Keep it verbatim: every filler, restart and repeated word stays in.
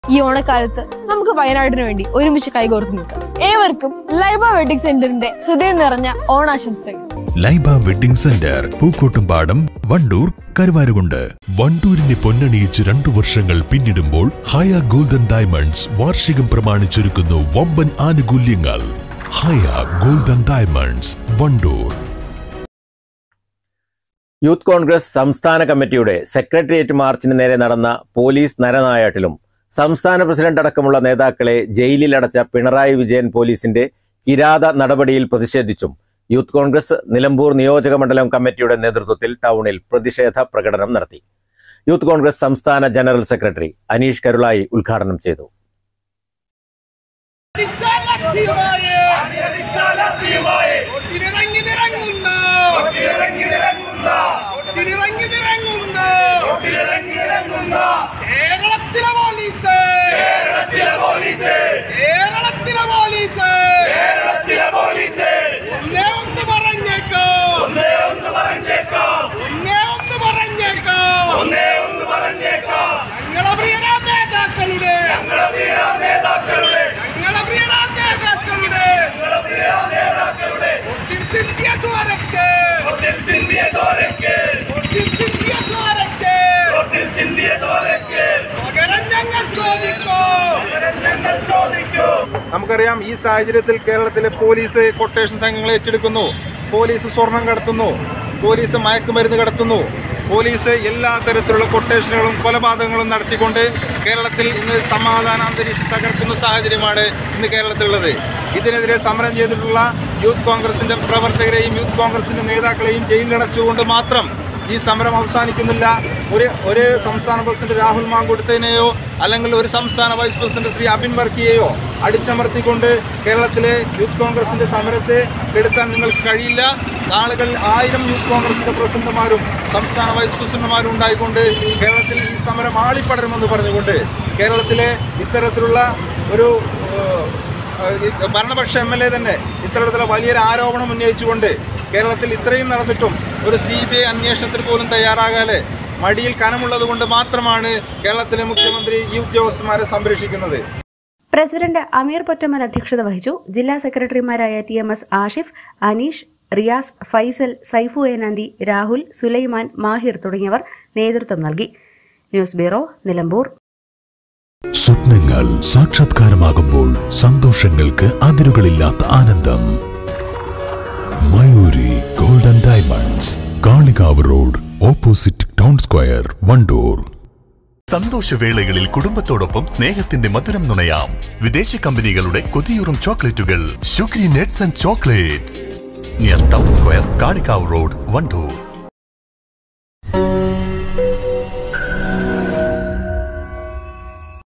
ഈ ഓണക്കാലത്ത് നമുക്ക് വയനാടിന് വേണ്ടി ഒരുമിച്ച് കൈകോർത്ത് നിൽക്കാം. ഏവർക്കും ലൈബ വെഡിങ് സെന്ററിന്റെ ഹൃദയം നിറഞ്ഞ ഓണാശംസകൾ. Laiba wedding centre, Pookkottumpadam, Wandoor, Karuvarakundu. വണ്ടൂരിനെ പൊന്നണിയിച്ച് രണ്ടു വർഷങ്ങൾ പിന്നിടുമ്പോൾ ഹയ ഗോൾഡൻ ഡയമണ്ട്സ് വാർഷികം പ്രമാണിച്ചൊരുക്കുന്നു വമ്പൻ ആനുകൂല്യങ്ങൾ. Haya golden diamonds, Wandoor. Youth Congress സംസ്ഥാന കമ്മിറ്റിയുടെ സെക്രട്ടേറിയറ്റ് മാർച്ചിന് നേരെ നടന്ന പോലീസ് നരനായാട്ടിലും സംസ്ഥാന പ്രസിഡന്റ് അടക്കമുള്ള നേതാക്കളെ ജയിലിലടച്ച പിണറായി വിജയൻ പോലീസിന്റെ കിരാത നടപടിയിൽ പ്രതിഷേധിച്ചും യൂത്ത് കോൺഗ്രസ് നിലമ്പൂർ നിയോജക മണ്ഡലം കമ്മിറ്റിയുടെ നേതൃത്വത്തിൽ ടൗണിൽ പ്രതിഷേധ പ്രകടനം നടത്തി. യൂത്ത് കോൺഗ്രസ് സംസ്ഥാന ജനറൽ സെക്രട്ടറി അനീഷ് കരുളായി ഉദ്ഘാടനം ചെയ്തു. നമുക്കറിയാം, ഈ സാഹചര്യത്തിൽ കേരളത്തിലെ പോലീസ് കൊട്ടേഷൻ സംഘങ്ങളെ ഏറ്റെടുക്കുന്നു, പോലീസ് സ്വർണം കടത്തുന്നു, പോലീസ് മയക്കുമരുന്ന് കടത്തുന്നു, പോലീസ് എല്ലാ തരത്തിലുള്ള കൊട്ടേഷനുകളും കൊലപാതകങ്ങളും നടത്തിക്കൊണ്ട് കേരളത്തിൽ ഇന്ന് സമാധാന അന്തരീക്ഷം തകർക്കുന്ന സാഹചര്യമാണ് ഇന്ന് കേരളത്തിലുള്ളത്. ഇതിനെതിരെ സമരം ചെയ്തിട്ടുള്ള യൂത്ത് കോൺഗ്രസിന്റെ പ്രവർത്തകരെയും യൂത്ത് കോൺഗ്രസിന്റെ നേതാക്കളെയും ജയിലിലടച്ചുകൊണ്ട് മാത്രം ഈ സമരം അവസാനിക്കുന്നില്ല. ഒരു ഒരു സംസ്ഥാന പ്രസിഡന്റ് രാഹുൽ മാങ്കൂട്ടത്തിനെയോ അല്ലെങ്കിൽ ഒരു സംസ്ഥാന വൈസ് പ്രസിഡന്റ് ശ്രീ അബിൻ വർക്കിയെയോ അടിച്ചമർത്തിക്കൊണ്ട് കേരളത്തിലെ യൂത്ത് കോൺഗ്രസിന്റെ സമരത്തെ കെടുത്താൻ നിങ്ങൾക്ക് കഴിയില്ല. ആളുകൾ ആയിരം യൂത്ത് കോൺഗ്രസിന്റെ പ്രസിഡന്റുമാരും സംസ്ഥാന വൈസ് പ്രസിഡന്റുമാരും ഉണ്ടായിക്കൊണ്ട് കേരളത്തിൽ ഈ സമരം ആളിപ്പടരുമെന്ന് പറഞ്ഞുകൊണ്ട് കേരളത്തിലെ ഇത്തരത്തിലുള്ള ഒരു ഭരണപക്ഷ എം എൽ എ തന്നെ ഇത്തരത്തിലുള്ള വലിയൊരു ആരോപണം ഉന്നയിച്ചുകൊണ്ട് കേരളത്തിൽ ഇത്രയും നടന്നിട്ടും ഒരു സി ബി ഐ അന്വേഷണത്തിന് പോലും തയ്യാറാകാതെ മടിയിൽ കനമുള്ളത് കൊണ്ട് മാത്രമാണ് കേരളത്തിലെ മുഖ്യമന്ത്രി ഈ ഉദ്യോഗസ്ഥന്മാരെ സംരക്ഷിക്കുന്നത്. പ്രസിഡന്റ് അമീർ പൊറ്റമ്മൽ അധ്യക്ഷത വഹിച്ചു. ജില്ലാ സെക്രട്ടറിമാരായ T M S Ashif, Aneesh, Riyas, Faisal, Saifu Enanthi, Rahul, Sulaiman, Mahir തുടങ്ങിയവർ നേതൃത്വം നൽകി. News bureau, Nilambur. സ്വപ്നങ്ങൾ സാക്ഷാത്കാരമാകുമ്പോൾ സന്തോഷങ്ങൾക്ക് അതിരുകളില്ലാത്ത ആനന്ദം. Mayuri golden diamonds, Kalikavu road, opposite town square, Wandoor. സന്തോഷവേളകളിൽ കുടുംബത്തോടൊപ്പം സ്നേഹത്തിന്റെ മധുരം നുണയാം. വിദേശ കമ്പനികളുടെ കൊതിയൂറും ചോക്ലേറ്റുകൾ sugary nets and chocolates, near town square, Kalikavu road, Wandoor.